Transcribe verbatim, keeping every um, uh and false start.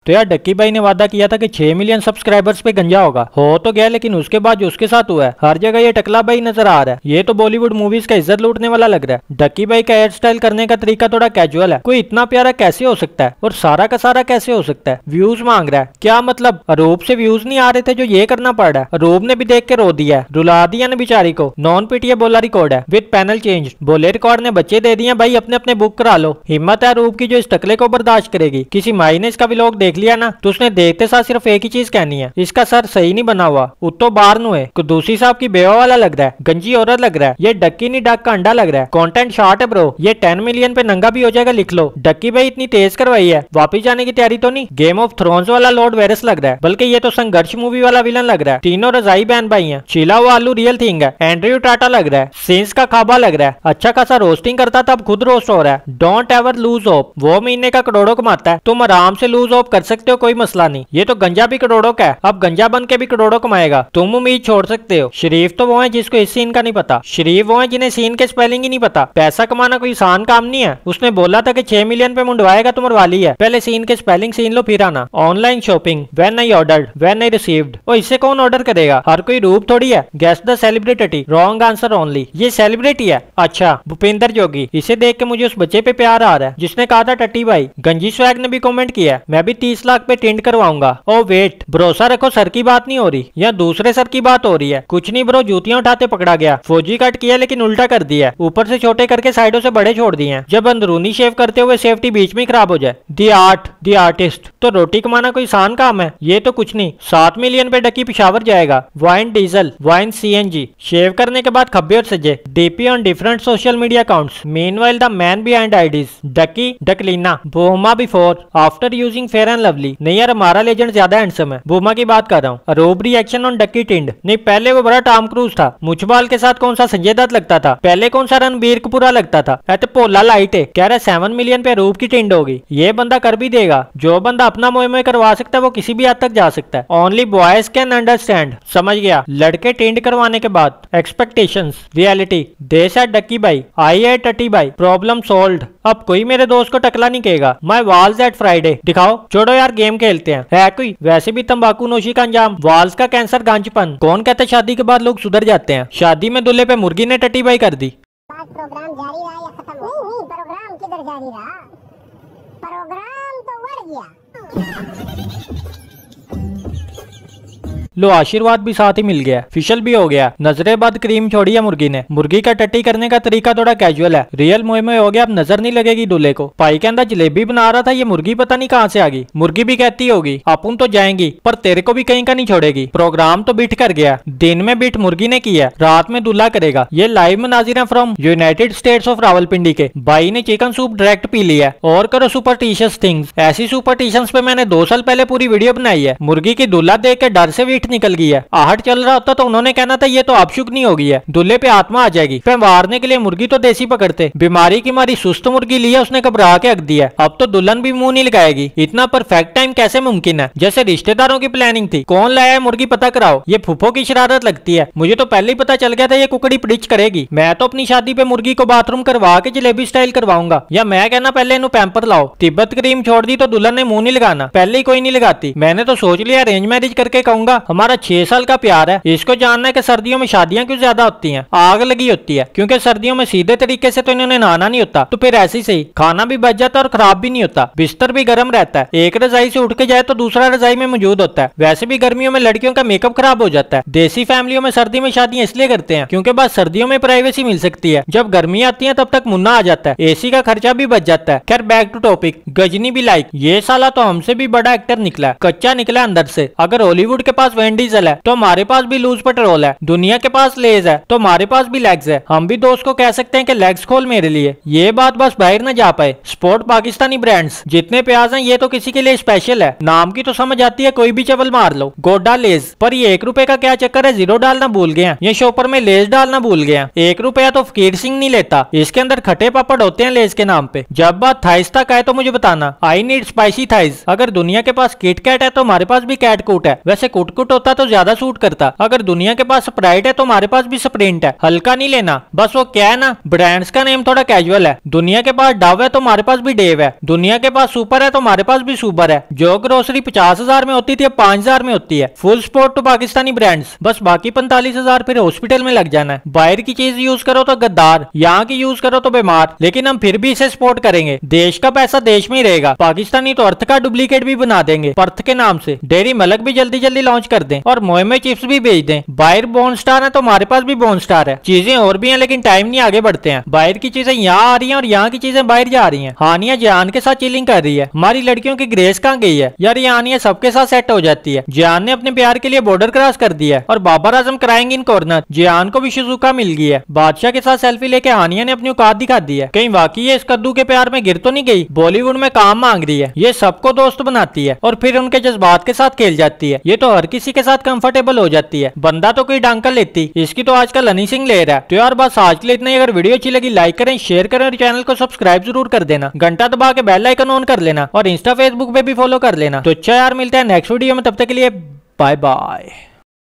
तो यार डक्की भाई ने वादा किया था कि छह मिलियन सब्सक्राइबर्स पे गंजा होगा, हो तो गया, लेकिन उसके बाद जो उसके साथ हुआ है, हर जगह ये टकला भाई नजर आ रहा है। ये तो बॉलीवुड मूवीज का इज्जत लूटने वाला लग रहा है। डक्की भाई का हेयर स्टाइल करने का तरीका थोड़ा कैजुअल है। कोई इतना प्यारा कैसे हो सकता है और सारा का सारा कैसे हो सकता है? व्यूज मांग रहा है क्या? मतलब अरूप से व्यूज नहीं आ रहे थे जो ये करना पड़ रहा है। अरूप ने भी देख के रो दिया है, रुला दिया ना बेचारी को। नॉन पीटीए बोला रिकॉर्ड है विद पैनल चेंज। बोले रिकॉर्ड ने बच्चे दे दिए भाई, अपने अपने बुक करा लो। हिम्मत है अरूप की जो इस टकले को बर्दाश्त करेगी। किसी माई ने इसका व्लॉग देख लिया ना तो उसने देखते साथ सिर्फ एक ही चीज कहनी है, इसका सर सही नहीं बना हुआ, उत्तो बाहर नु है। दूसरी साहब की बेवा वाला लग रहा है, गंजी औरत लग रहा है। ये डक्की नहीं डक का अंडा लग रहा है। कंटेंट शॉर्ट है ब्रो, ये टेन मिलियन पे नंगा भी हो जाएगा, लिख लो। डक्की भाई इतनी तेज करवाई है, वापिस जाने की तैयारी तो नहीं? गेम ऑफ थ्रोन्स वाला लॉर्ड वेरस लग रहा है, बल्कि ये तो संघर्ष मूवी वाला विलन लग रहा है। तीनों रजाई बहन भाई हैं। छिला हुआ आलू रियल थिंग है। एंड्रयू टाटा लग रहा है, सीन्स का खाबा लग रहा है। अच्छा खासा रोस्टिंग करता था, अब खुद रोस्ट हो रहा है। Don't ever lose hope. वो महीने का करोड़ों कमाता है, तुम आराम से लूज होप कर सकते हो, कोई मसला नहीं। ये तो गंजा भी करोड़ों का है, अब गंजा बन के भी करोड़ों कमाएगा, तुम उम्मीद छोड़ सकते हो। शरीफ तो वो है जिसको इस सीन का नहीं पता। शरीफ वो है जिन्हें सीन के स्पेलिंग ही नहीं पता। पैसा कमाना कोई आसान काम नहीं है। उसने बोला था कि छह मिलियन पे मुंडवाएगा तो मरवाली है। पहले सीन के स्पेलिंग सीन लो फिर आना। Online shopping, when I ordered, when I received. ओ इससे कौन ऑर्डर करेगा? हर कोई रूप थोड़ी है। Guess the celebrity. Wrong answer only. ये सेलिब्रिटी है? अच्छा भूपेंद्र जोगी। इसे देख के मुझे उस बच्चे पे प्यार आ रहा है जिसने कहा था टट्टी भाई। गंजी स्वैग ने भी कमेंट किया, मैं भी तीस लाख पे टिंट करवाऊंगा। ओ वेट, भरोसा रखो सर की बात नहीं हो रही, या दूसरे सर की बात हो रही है। कुछ नहीं ब्रो, जूतियां उठाते पकड़ा गया। फौजी कट किया लेकिन उल्टा कर दिया, ऊपर से छोटे करके साइडों से बड़े छोड़ दिए। जब अंदरूनी शेव करते हुए सेफ्टी बीच में खराब हो जाए। The art, the artist. तो रोटी कमाना कोई आसान काम है? ये तो कुछ नहीं। सात मिलियन पे डक्की पिशावर जाएगा। Wine diesel, wine CNG. Shave करने के बाद खब्बे और सजे। DP on different social media accounts. Meanwhile the man behind IDs. Ducky, Ducklina, बोमा before, after using fair and lovely. नहीं यार, हमारा लेजेंड ज्यादा हैंडसम है। बोमा की बात कर रहा हूँ। अरूप रिएक्शन ऑन डक्की टिंड। नहीं, पहले वो बड़ा टॉम क्रूज था। मुछबाल के साथ कौन सा संजय दत्त लगता था? पहले कौन सा रणबीर कपूर लगता था? ऐसे पोला लाइट है। कह रहा सेवन मिलियन पे अरूप की टिंड होगी। ये बंदा कर भी देगा। जो बंदा अपना मोह मोह करवा सकता है वो किसी भी हद तक जा सकता है। Only boys can understand. समझ गया? लड़के टिंड करवाने के बाद expectations, reality. They said Ducky भाई, आई है टट्टी भाई, प्रॉब्लम सोल्व्ड। अब कोई मेरे दोस्त को टकला नहीं कहेगा। My walls at Friday. दिखाओ, छोड़ो यार, गेम खेलते हैं। है कोई? वैसे भी तंबाकू नोशी का अंजाम वाल्स का कैंसर, गांजपन। कौन कहता है शादी के बाद लोग सुधर जाते हैं? शादी में दूल्हे पे मुर्गी ने टट्टी भाई कर दी। प्रोग्राम जारी रहा या खत्म? नहीं नहीं, प्रोग्राम किधर जारी रहा, प्रोग्राम तो बढ़ गया। लो, आशीर्वाद भी साथ ही मिल गया, फिशल भी हो गया। नजरे बाद क्रीम छोड़ी है मुर्गी ने। मुर्गी का टट्टी करने का तरीका थोड़ा कैजुअल है। रियल मोह में हो गया, अब नजर नहीं लगेगी दूल्हे को। पाई के अंदर जलेबी बना रहा था, ये मुर्गी पता नहीं कहाँ से आ गई। मुर्गी भी कहती होगी अपन तो जाएंगी पर तेरे को भी कहीं का नहीं छोड़ेगी। प्रोग्राम तो बिठ कर गया। दिन में बिठ मुर्गी ने किया, रात में दूल्हा करेगा। ये लाइव मनाजिर है from United States of Rawalpindi के। बाई ने चिकन सूप डायरेक्ट पी लिया। और करो सुपरस्टिशियस थिंग्स। ऐसी सुपरस्टिशंस पे मैंने दो साल पहले पूरी वीडियो बनाई है। मुर्गी की दूल्हा देख के डर से भी निकल गई है। आहट चल रहा होता तो उन्होंने कहना था ये तो अपशुगनी हो गई है, दूल्हे पे आत्मा आ जाएगी। फिर मारने के लिए मुर्गी तो देसी पकड़ते। बीमारी की मारी सुस्त मुर्गी लिया, उसने घबरा के रख दिया। अब तो दुल्हन भी मुंह नहीं लगाएगी। इतना परफेक्ट टाइम कैसे मुमकिन है? जैसे रिश्तेदारों की प्लानिंग थी। कौन लाया है मुर्गी पता कराओ। ये फूफो की शरारत लगती है। मुझे तो पहले ही पता चल गया था ये कुकड़ी पिडिच करेगी। मैं तो अपनी शादी पे मुर्गी को बाथरूम करवा के जलेबी स्टाइल करवाऊंगा। या मैं कहना पहले इन्हें पैम्पर लाओ। तिब्बत क्रीम छोड़ दी तो दुल्हन ने मुंह नहीं लगाना। पहले ही कोई नहीं लगाती। मैंने तो सोच लिया अरेंज मैरिज करके कहूंगा हमारा छह साल का प्यार है। इसको जानना है कि सर्दियों में शादियां क्यों ज्यादा होती हैं। आग लगी होती है क्योंकि सर्दियों में सीधे तरीके से तो इन्होंने नहाना नहीं होता, तो फिर ऐसे सही खाना भी बच जाता है और खराब भी नहीं होता। बिस्तर भी गर्म रहता है। एक रजाई से उठ के जाए तो दूसरा रजाई में मौजूद होता है। वैसे भी गर्मियों में लड़कियों का मेकअप खराब हो जाता है। देसी फैमिलियों में सर्दी में शादियां इसलिए करते हैं क्योंकि बस सर्दियों में प्राइवेसी मिल सकती है। जब गर्मी आती है तब तक मुन्ना आ जाता है, एसी का खर्चा भी बच जाता है। खैर बैक टू टॉपिक। गजनी भी लाइक ये साला तो हमसे भी बड़ा एक्टर निकला है, कच्चा निकला अंदर से। अगर हॉलीवुड के पास वैन डीजल है तो हमारे पास भी लूज पेट्रोल है। दुनिया के पास लेज है तो हमारे पास भी लेग्स है। हम भी दोस्त को कह सकते हैं कि लेग्स खोल मेरे लिए। ये बात बस बाहर न जा पाए। स्पोर्ट पाकिस्तानी ब्रांड्स जितने प्याज हैं ये तो किसी के लिए स्पेशल है। नाम की तो समझ आती है, कोई भी चवल मार लो। गोडा लेज। पर ये एक रुपए का क्या चक्कर है, जीरो डालना भूल गया। ये शॉपर में लेज डालना भूल गया। एक रुपया तो फकीर सिंह नहीं लेता, इसके अंदर खट्टे पापड़ होते हैं लेज के नाम पे। जब बात थाइस तक आए तो मुझे बताना। I need spicy thighs. अगर दुनिया के पास किट कैट है तो हमारे पास भी कैट कूट है। वैसे कुट कुट होता तो ज्यादा सूट करता। अगर दुनिया के पास स्प्राइट है तो हमारे पास भी स्प्रिंट है, हल्का नहीं लेना। बस वो क्या है ना, ब्रांड्स का नेम थोड़ा कैजुअल है। दुनिया के पास डव है तो हमारे पास भी डेव है, दुनिया के पास सुपर है तो हमारे पास भी सुपर है। जो ग्रोसरी पचास हजार में होती थी अब पांच हजार में होती है। Full support to Pakistani brands. बस बाकी पैंतालीस हजार फिर हॉस्पिटल में लग जाना है। बाहर की चीज यूज करो तो गद्दार, यहाँ की यूज करो तो बीमार, लेकिन हम फिर भी इसे सपोर्ट करेंगे। देश का पैसा देश में ही रहेगा। पाकिस्तानी तो अर्थ का डुप्लीकेट भी बना देंगे पर्थ के नाम से। डेयरी मिल्क भी जल्दी जल्दी लॉन्च कर दें और मोए में चिप्स भी बेच दें। बाहर बॉर्न स्टार है तो हमारे पास भी बॉर्न स्टार है। चीजें और भी हैं लेकिन टाइम नहीं आगे बढ़ते हैं। बाहर की चीजें यहाँ आ रही हैं और यहाँ की चीजें बाहर जा रही हैं। हानिया जान के साथ चिलिंग कर रही है। हमारी लड़कियों की ग्रेस कहाँ गई है यार? ये हानिया सबके साथ सेट हो जाती है। जियान ने अपने प्यार के लिए बॉर्डर क्रॉस कर दिया है और बाबर आजम कराएंगे इन कॉर्नर। जियान को भी शिजुका मिल गई है। बादशाह के साथ सेल्फी लेके हानिया ने अपनी औकात दिखा दी है। कहीं वाकई ये इस कद्दू के प्यार में गिर तो नहीं गई? बॉलीवुड में काम मांग रही है। ये सबको दोस्त बनाती है और फिर उनके जज्बात के साथ खेल जाती है। ये तो हर किसी के साथ कंफर्टेबल हो जाती है। बंदा तो कोई डांकर लेती, इसकी तो आजकल हनी सिंह ले रहा है। तो यार बस आज के लिए इतना ही। अगर वीडियो अच्छी लगी लाइक करें, शेयर करें और चैनल को सब्सक्राइब जरूर कर देना। घंटा दबा के बेल आइकन ऑन कर लेना और इंस्टा फेसबुक पे भी फॉलो कर लेना। तो अच्छा यार, मिलते हैं नेक्स्ट वीडियो में, तब तक के लिए बाय बाय।